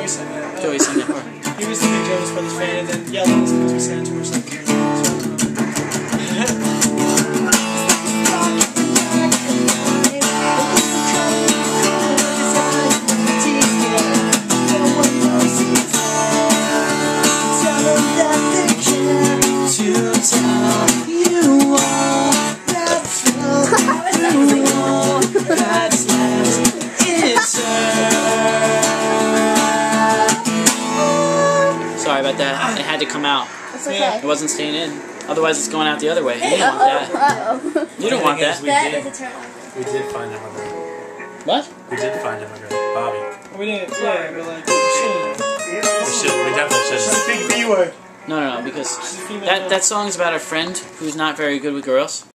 Joey sang that. Joey sang that part. He was the big Jonas Brothers fan and then yelled at us because we sang too much like Sorry about that. It had to come out. It's okay. It wasn't staying in. Otherwise, it's going out the other way. You don't want that. You don't want that. That is a turn. We did find him a girl. What? We did find him a girl. Bobby. we didn't, yeah, but like, we shouldn't. We definitely shouldn't. Big B word. No, because that song is about a friend who's not very good with girls.